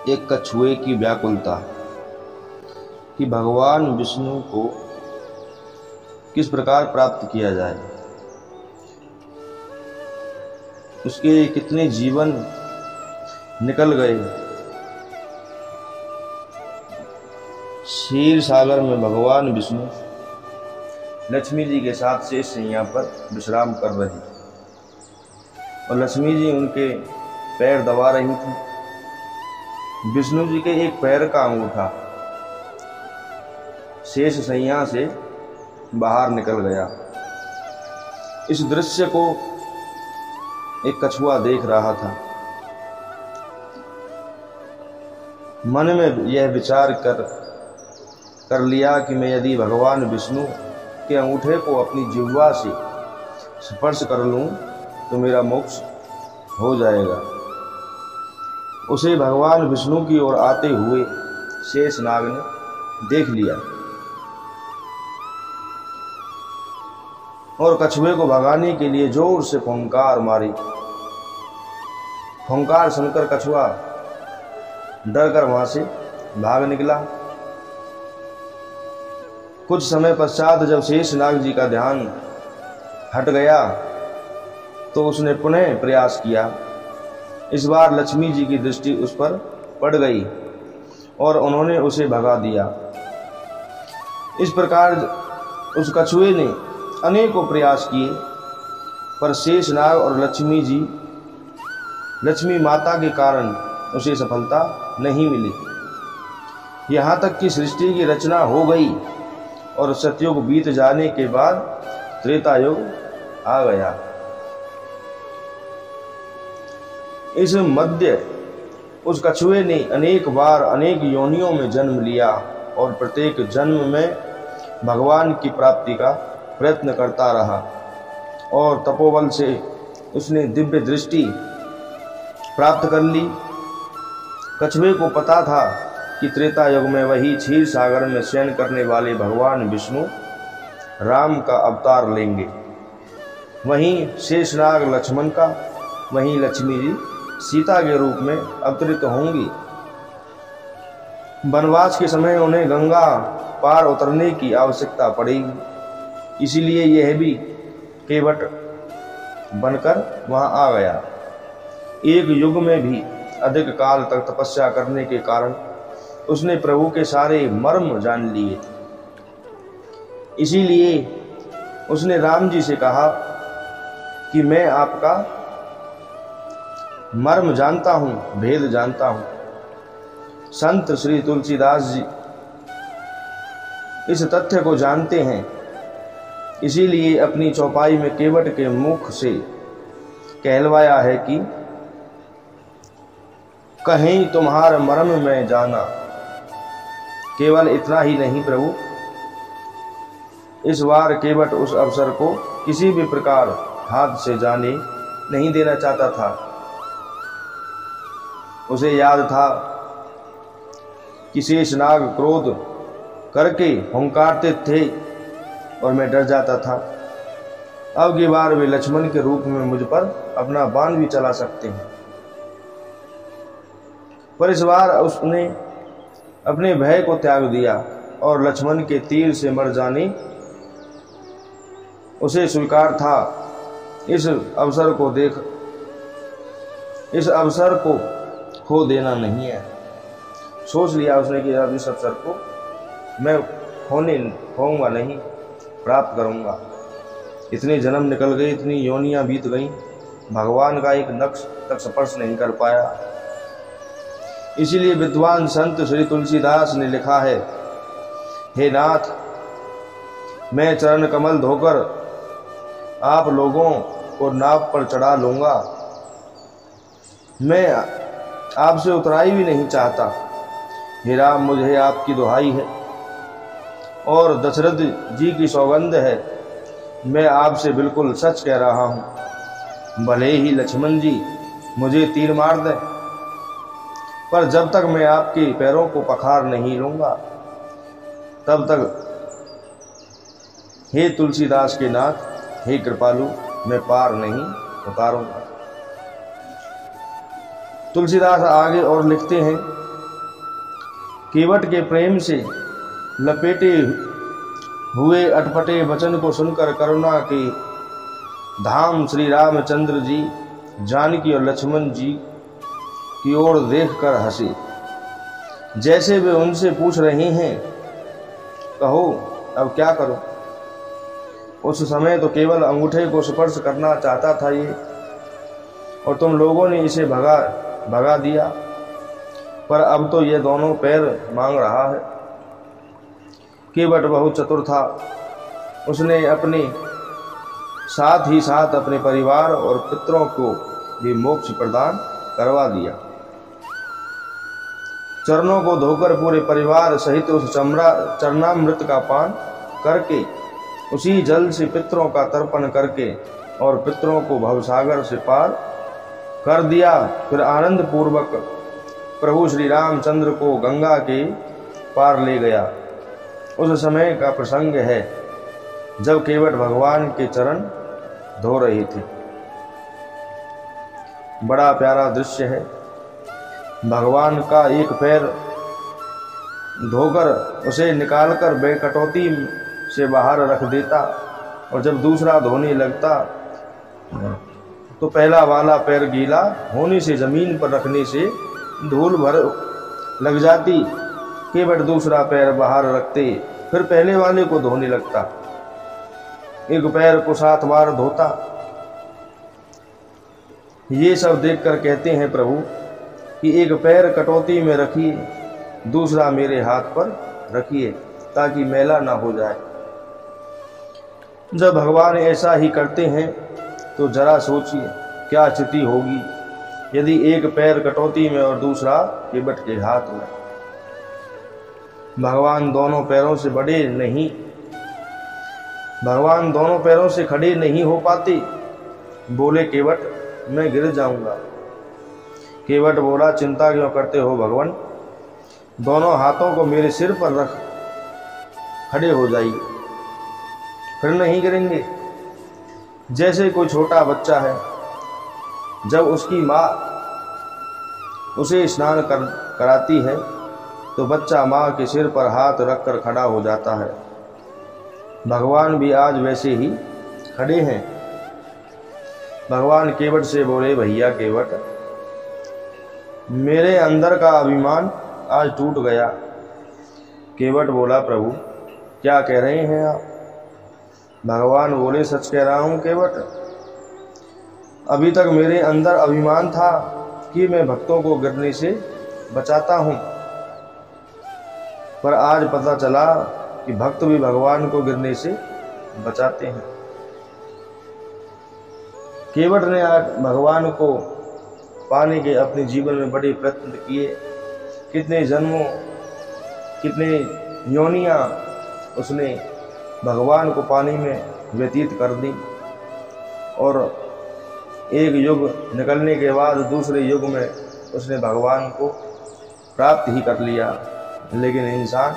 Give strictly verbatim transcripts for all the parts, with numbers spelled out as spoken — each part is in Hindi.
एक कछुए की व्याकुलता कि भगवान विष्णु को किस प्रकार प्राप्त किया जाए। उसके कितने जीवन निकल गए। क्षीर सागर में भगवान विष्णु लक्ष्मी जी के साथ शेष शैया पर विश्राम कर रहे और लक्ष्मी जी उनके पैर दबा रही थी। विष्णु जी के एक पैर का अंगूठा शेष शैया से बाहर निकल गया। इस दृश्य को एक कछुआ देख रहा था। मन में यह विचार कर कर लिया कि मैं यदि भगवान विष्णु के अंगूठे को अपनी जिह्वा से स्पर्श कर लूं तो मेरा मोक्ष हो जाएगा। उसे भगवान विष्णु की ओर आते हुए शेषनाग ने देख लिया और कछुए को भगाने के लिए जोर से फुंकार मारी। फुंकार सुनकर कछुआ डरकर वहां से भाग निकला। कुछ समय पश्चात जब शेषनाग जी का ध्यान हट गया तो उसने पुनः प्रयास किया। इस बार लक्ष्मी जी की दृष्टि उस पर पड़ गई और उन्होंने उसे भगा दिया। इस प्रकार उस कछुए ने अनेकों प्रयास किए पर शेषनाग और लक्ष्मी जी लक्ष्मी माता के कारण उसे सफलता नहीं मिली। यहाँ तक कि सृष्टि की रचना हो गई और सतयुग बीत जाने के बाद त्रेता युग आ गया। इस मध्य उस कछुए ने अनेक बार अनेक योनियों में जन्म लिया और प्रत्येक जन्म में भगवान की प्राप्ति का प्रयत्न करता रहा और तपोबल से उसने दिव्य दृष्टि प्राप्त कर ली। कछुए को पता था कि त्रेता युग में वही क्षीर सागर में शयन करने वाले भगवान विष्णु राम का अवतार लेंगे। वहीं शेषनाग लक्ष्मण का, वहीं लक्ष्मी जी सीता के रूप में अवतरित होंगी। वनवास के समय उन्हें गंगा पार उतरने की आवश्यकता पड़ेगी, इसीलिए यह भी केवट बनकर वहां आ गया। एक युग में भी अधिक काल तक तपस्या करने के कारण उसने प्रभु के सारे मर्म जान लिए। इसीलिए उसने राम जी से कहा कि मैं आपका मर्म जानता हूं, भेद जानता हूं। संत श्री तुलसीदास जी इस तथ्य को जानते हैं, इसीलिए अपनी चौपाई में केवट के मुख से कहलवाया है कि कहीं तुम्हारा मर्म में जाना। केवल इतना ही नहीं प्रभु, इस बार केवट उस अवसर को किसी भी प्रकार हाथ से जाने नहीं देना चाहता था। उसे याद था कि शेषनाग क्रोध करके हुंकारते थे और मैं डर जाता था। अब की बार वे लक्ष्मण के रूप में मुझ पर अपना बाण भी चला सकते हैं। पर इस बार उसने अपने भय को त्याग दिया और लक्ष्मण के तीर से मर जाने उसे स्वीकार था। इस अवसर को देख इस अवसर को खो देना नहीं है। सोच लिया उसने कि अब इस अवसर को मैं खोने खोऊंगा नहीं, प्राप्त करूंगा। इतने जन्म निकल गए, इतनी योनियां बीत गईं, भगवान का एक नक्श तक स्पर्श नहीं कर पाया। इसीलिए विद्वान संत श्री तुलसीदास ने लिखा है, हे नाथ, मैं चरण कमल धोकर आप लोगों को नाव पर चढ़ा लूंगा। मैं आपसे उतराई भी नहीं चाहता। हे राम, मुझे आपकी दुहाई है और दशरथ जी की सौगंध है, मैं आपसे बिल्कुल सच कह रहा हूं। भले ही लक्ष्मण जी मुझे तीर मार दें, पर जब तक मैं आपके पैरों को पखार नहीं लूंगा तब तक हे तुलसीदास के नाथ, हे कृपालु, मैं पार नहीं उतारूंगा। तुलसीदास आगे और लिखते हैं केवट के प्रेम से लपेटे हुए अटपटे वचन को सुनकर करुणा के धाम श्री रामचंद्र जी जानकी और लक्ष्मण जी की ओर देखकर हंसे, जैसे वे उनसे पूछ रहे हैं, कहो अब क्या करो। उस समय तो केवल अंगूठे को स्पर्श करना चाहता था ये, और तुम लोगों ने इसे भगा भगा दिया, पर अब तो ये दोनों पैर मांग रहा है। केवट बहुत चतुर था, उसने अपने साथ ही साथ अपने परिवार और पितरों को भी मोक्ष प्रदान करवा दिया। चरणों को धोकर पूरे परिवार सहित उस चमड़ा चरणामृत का पान करके, उसी जल से पितरों का तर्पण करके और पितरों को भवसागर से पार कर दिया। फिर आनंद पूर्वक प्रभु श्री रामचंद्र को गंगा के पार ले गया। उस समय का प्रसंग है जब केवट भगवान के चरण धो रहे थे। बड़ा प्यारा दृश्य है। भगवान का एक पैर धोकर उसे निकालकर वे कटौती से बाहर रख देता, और जब दूसरा धोने लगता तो पहला वाला पैर गीला होने से जमीन पर रखने से धूल भर लग जाती। केवट दूसरा पैर बाहर रखते, फिर पहले वाले को धोने लगता। एक पैर को सात बार धोता। ये सब देखकर कहते हैं प्रभु कि एक पैर कटौती में रखिए, दूसरा मेरे हाथ पर रखिए, ताकि मैला ना हो जाए। जब भगवान ऐसा ही करते हैं तो जरा सोचिए क्या स्थिति होगी यदि एक पैर कटौती में और दूसरा केवट के हाथ में। भगवान दोनों पैरों से बड़े नहीं भगवान दोनों पैरों से खड़े नहीं हो पाते। बोले केवट, मैं गिर जाऊंगा। केवट बोला, चिंता क्यों करते हो भगवान, दोनों हाथों को मेरे सिर पर रख खड़े हो जाइए, फिर नहीं गिरेंगे। जैसे कोई छोटा बच्चा है, जब उसकी माँ उसे स्नान कर कराती है तो बच्चा माँ के सिर पर हाथ रखकर खड़ा हो जाता है। भगवान भी आज वैसे ही खड़े हैं। भगवान केवट से बोले, भैया केवट, मेरे अंदर का अभिमान आज टूट गया। केवट बोला, प्रभु क्या कह रहे हैं आप। भगवान बोले, सच कह रहा हूं केवट। अभी तक मेरे अंदर अभिमान था कि मैं भक्तों को गिरने से बचाता हूं, पर आज पता चला कि भक्त भी भगवान को गिरने से बचाते हैं। केवट ने आज भगवान को पाने के अपने जीवन में बड़े प्रयत्न किए। कितने जन्मों, कितने योनियां उसने भगवान को पाने में व्यतीत कर दी, और एक युग निकलने के बाद दूसरे युग में उसने भगवान को प्राप्त ही कर लिया। लेकिन इंसान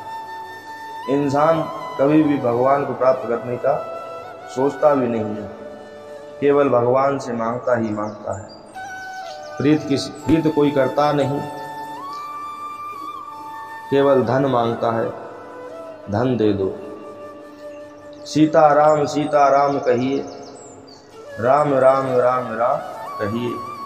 इंसान कभी भी भगवान को प्राप्त करने का सोचता भी नहीं है, केवल भगवान से मांगता ही मांगता है। प्रीत किस प्रीत कोई करता नहीं, केवल धन मांगता है, धन दे दो। सीता राम सीता राम कहिए, राम राम राम राम कहिए।